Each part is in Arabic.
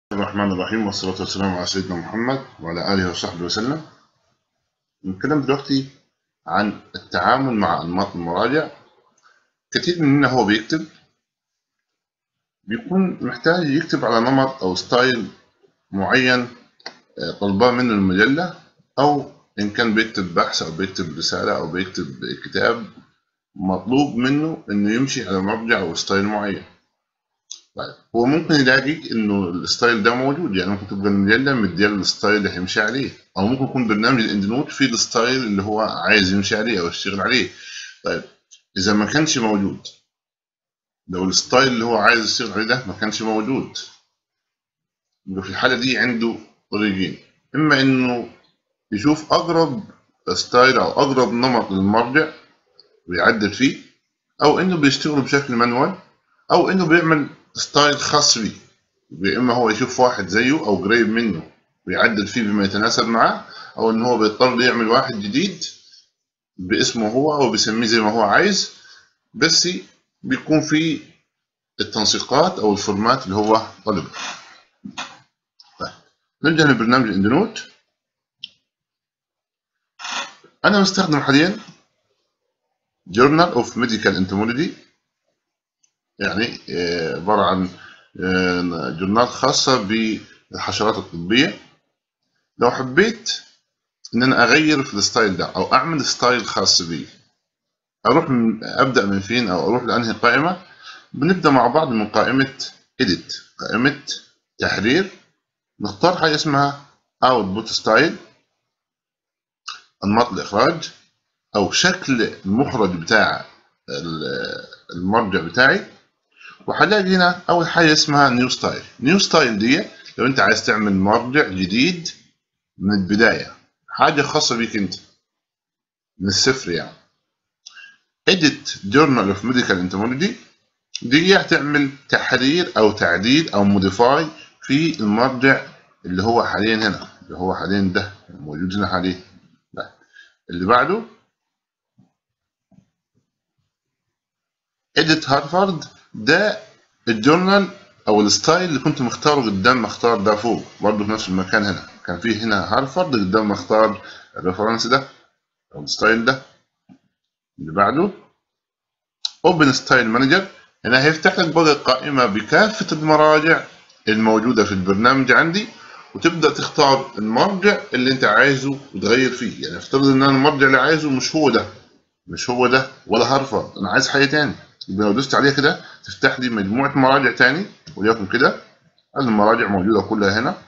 الرحمن الرحيم، والصلاة والسلام على سيدنا محمد وعلى آله وصحبه وسلم. نتكلم دلوقتي عن التعامل مع أنماط المراجع. كتير مننا هو بيكون محتاج يكتب على نمط أو ستايل معين طلباه منه المجلة، أو إن كان بيكتب بحث أو بيكتب رسالة أو بيكتب كتاب مطلوب منه إنه يمشي على مرجع أو ستايل معين. طيب هو ممكن يلاقي انه الستايل ده موجود، يعني ممكن تبقى المجله مدياله الستايل اللي هيمشي عليه، او ممكن يكون برنامج الاند نوت فيه الستايل اللي هو عايز يمشي عليه او يشتغل عليه. طيب اذا ما كانش موجود، لو الستايل اللي هو عايز يشتغل عليه ده ما كانش موجود، يبقى في الحاله دي عنده طريقين: اما انه يشوف اقرب ستايل او اقرب نمط للمرجع ويعدل فيه، او انه بيشتغل بشكل مانوال، او انه بيعمل ستايل خاص بيه. يا اما هو يشوف واحد زيه او قريب منه ويعدل فيه بما يتناسب معاه، او ان هو بيضطر يعمل واحد جديد باسمه هو او بيسميه زي ما هو عايز، بس بيكون فيه التنسيقات او الفورمات اللي هو طلبه. طيب نرجع لبرنامج الاند نوت. انا مستخدم حاليا جورنال اوف ميديكال انتمولوجي، يعني عباره عن جورنال خاصه بالحشرات الطبيه. لو حبيت ان انا اغير في الستايل ده او اعمل ستايل خاص بي، ابدا من فين او اروح لانهي قائمه؟ بنبدا مع بعض من قائمه edit، قائمه تحرير. نختار حاجه اسمها output style، انماط الاخراج او شكل المخرج بتاع المرجع بتاعي. وهلاقي هنا اول حاجه اسمها نيو ستايل. نيو ستايل دي لو انت عايز تعمل مرجع جديد من البدايه، حاجه خاصه بيك انت من الصفر يعني. edit journal of medical entomology دي هتعمل تحرير او تعديل او موديفاي في المرجع اللي هو حاليا هنا، اللي هو حاليا ده موجود هنا حاليا. اللي بعده edit هارفارد، ده الجورنال او الستايل اللي كنت مختاره قدام ما اختار ده فوق، برضه في نفس المكان هنا كان فيه هنا هارفارد قدام ما اختار الريفرنس ده او الستايل ده. اللي بعده اوبن ستايل مانجر، هنا هيفتح لك بقى قائمه بكافه المراجع الموجوده في البرنامج عندي، وتبدا تختار المرجع اللي انت عايزه وتغير فيه. يعني افترض ان انا المرجع اللي عايزه مش هو ده ولا هارفارد، انا عايز حاجه تاني. يبقى لو دوست عليها كده تفتح لي مجموعه مراجع تاني، وليكن كده المراجع موجوده كلها هنا.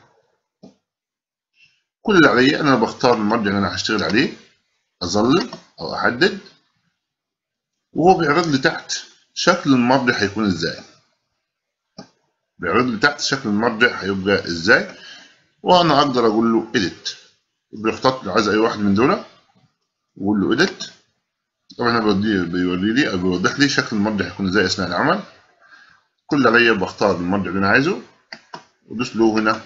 كل اللي عليا انا بختار المرجع اللي انا هشتغل عليه، اظلل او احدد، وهو بيعرض لي تحت شكل المرجع هيكون ازاي. بيعرض لي تحت شكل المرجع هيبقى ازاي، وانا اقدر اقول له edit. بيختار لي عايز اي واحد من دول واقول له edit. طبعا هنا بيوري لي او بيوضح لي شكل المرجع هيكون ازاي اثناء العمل. كل اللي عليا بختار المرجع اللي انا عايزه وادوس له هنا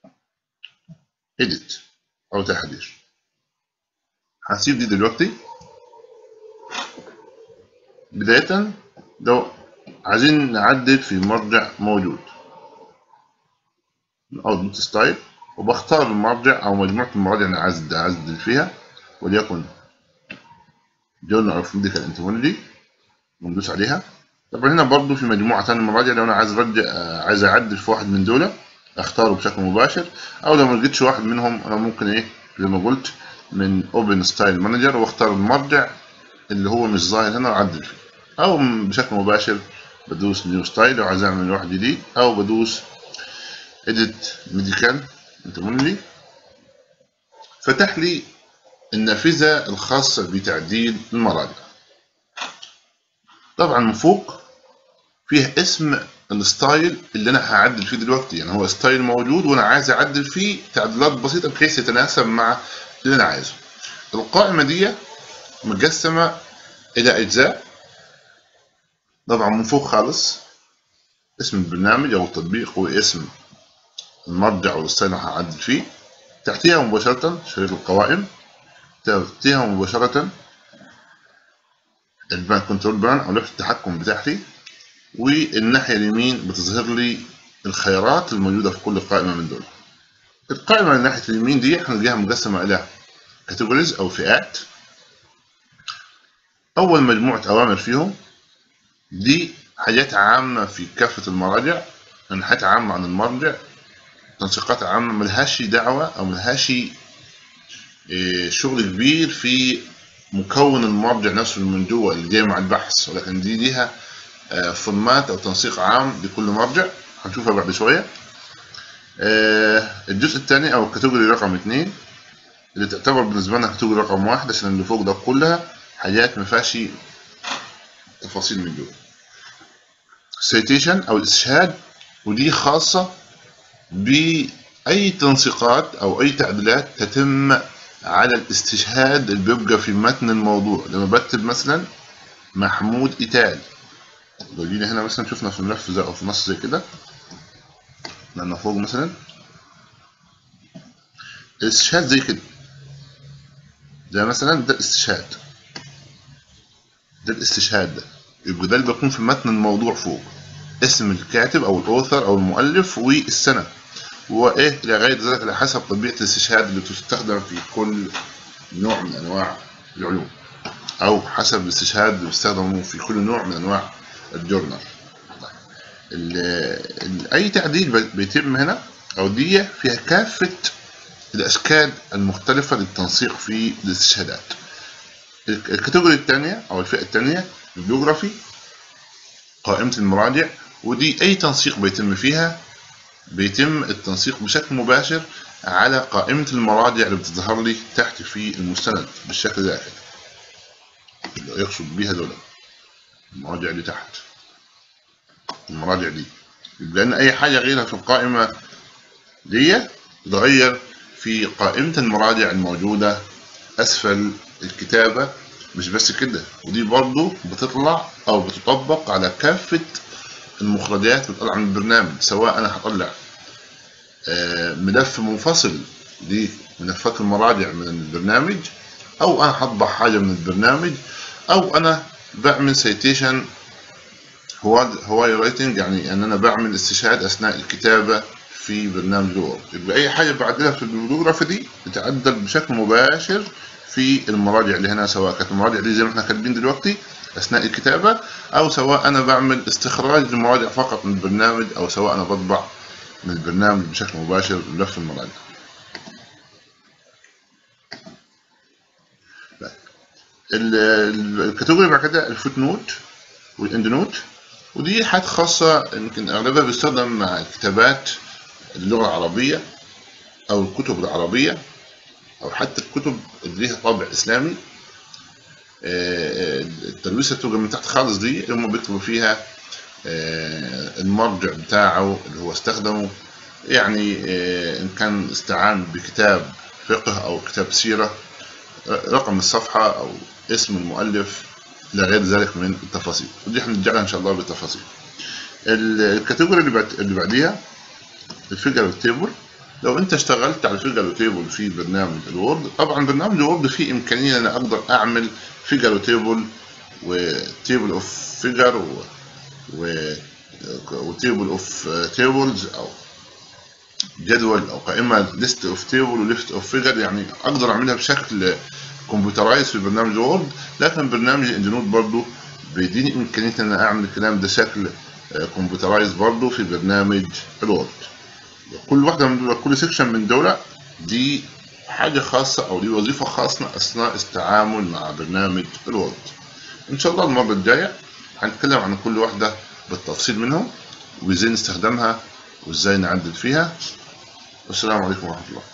edit او تحرير. هسيب دي دلوقتي. بداية لو عايزين نعدل في مرجع موجود، output ستايل، وبختار المرجع او مجموعة المراجع اللي عايز اعدل فيها، وليكن جورنال اوف ميديكال انتمولوجي، وندوس عليها. طبعا هنا برضو في مجموعة تانية من المراجع، لو انا عايز اعدل في واحد من دول اختاره بشكل مباشر، او لو ما لقيتش واحد منهم انا ممكن زي ما قلت من اوبن ستايل مانجر واختار المرجع اللي هو مش ظاهر هنا واعدل فيه، او بشكل مباشر بدوس نيو ستايل لو عايز اعمل واحد جديد، او بدوس edit medical انتمولوجي. فتح لي النافذة الخاصة بتعديل المراجع. طبعا من فوق فيه اسم الستايل اللي انا هعدل فيه دلوقتي، يعني هو ستايل موجود وانا عايز اعدل فيه تعديلات بسيطه بحيث يتناسب مع اللي انا عايزه. القائمه دي مقسمه الى اجزاء. طبعا من فوق خالص اسم البرنامج او التطبيق واسم المرجع او الستايل اللي هعدل فيه. تحتيها مباشره شريط القوائم، تحتيها مباشره البان كنترول بان او لوحه التحكم بتاعتي، والناحيه اليمين بتظهر لي الخيارات الموجودة في كل قائمة من دول. القائمة من ناحية اليمين دي هنلاقيها مقسمة إلى categories أو فئات. أول مجموعة أوامر فيهم دي حاجات عامة في كافة المراجع، حاجات عامة عن المرجع، تنسيقات عامة ملهاش دعوة أو ملهاش شغل كبير في مكون المرجع نفسه من جوه اللي جاي مع البحث، ولكن دي ليها فورمات أو تنسيق عام لكل مرجع هنشوفها بعد شوية. الجزء الثاني أو الكاتيجوري رقم 2 اللي تعتبر بالنسبة لنا كاتيجوري رقم 1 عشان اللي فوق ده كلها حاجات مفيهاش تفاصيل من جوه. citation أو الاستشهاد، ودي خاصة بأي تنسيقات أو أي تعديلات تتم على الاستشهاد اللي بيبقى في متن الموضوع. لما بكتب مثلا محمود إيتال، لو جينا هنا مثلا شفنا في الملف زي أو في نص زي كده، لأن فوق مثلا الاستشهاد زي كده، ده مثلا ده الاستشهاد، ده الاستشهاد ده يبقى ده اللي بيكون في متن الموضوع فوق، اسم الكاتب أو الأوثر أو المؤلف والسنة وإيه لغاية ذلك على حسب طبيعة الاستشهاد اللي تستخدم في كل نوع من أنواع العلوم، أو حسب الاستشهاد اللي بيستخدمه في كل نوع من أنواع الجورنال. أي تعديل بيتم هنا أو دي فيها كافة الأشكال المختلفة للتنسيق في الاستشهادات. الكاتيجوري الثانية أو الفئة الثانية البيوغرافي، قائمة المراجع، ودي أي تنسيق بيتم فيها بيتم التنسيق بشكل مباشر على قائمة المراجع اللي بتظهر لي تحت في المستند بالشكل ده كده، يقصد بيها دول المراجع اللي تحت، المراجع دي، لأن أي حاجة غيرها في القائمة دي تتغير في قائمة المراجع الموجودة أسفل الكتابة. مش بس كده، ودي برضو بتطلع أو بتطبق على كافة المخرجات بتطلع من البرنامج، سواء أنا هطلع ملف منفصل لملفات المراجع من البرنامج، أو أنا هطبع حاجة من البرنامج، أو أنا بعمل سيتيشن هواي رايتنج، يعني أن أنا بعمل استشهاد أثناء الكتابة في برنامج الوورد. يبقى أي حاجة بعدلها في البيبليوغرافي دي بتعدل بشكل مباشر في المراجع اللي هنا، سواء كانت المراجع دي زي ما احنا كاتبين دلوقتي أثناء الكتابة، أو سواء أنا بعمل استخراج للمراجع فقط من البرنامج، أو سواء أنا بطبع من البرنامج بشكل مباشر ملف المراجع. الكاتيجوري بعد كده الفوت نوت والاند نوت، ودي حاجات خاصة يمكن أغلبها بيستخدم مع الكتابات اللغة العربية أو الكتب العربية أو حتى الكتب اللي ليها طابع إسلامي. التلويثة بتبقى من تحت خالص دي هم بيكتبوا فيها المرجع بتاعه اللي هو استخدمه، يعني إن كان استعان بكتاب فقه أو كتاب سيرة، رقم الصفحة أو اسم المؤلف إلى غير ذلك من التفاصيل، ودي هنرجع لها إن شاء الله بالتفاصيل. الكاتيجوري اللي بعديها الفيجر تيبل. لو أنت اشتغلت على الفيجر تيبل في برنامج الوورد، طبعا برنامج الوورد فيه إمكانية أن أنا أقدر أعمل فيجر تيبل وتيبل أوف فيجر وتيبل أوف تيبلز، أو جدول أو قائمة ليست أوف تيبل وليست أوف فيجر، يعني أقدر أعملها بشكل كمبيوترايز في برنامج الوورد. لكن برنامج الاند نوت برضه بيديني إمكانية أن أنا أعمل الكلام ده بشكل كمبيوترايز برضه في برنامج الوورد. كل واحدة من دول، كل سيكشن من دول دي حاجة خاصة أو دي وظيفة خاصة أثناء التعامل مع برنامج الوورد. إن شاء الله المرة الجاية هنتكلم عن كل واحدة بالتفصيل منهم، وإزاي نستخدمها وإزاي نعدل فيها. والسلام عليكم ورحمة الله.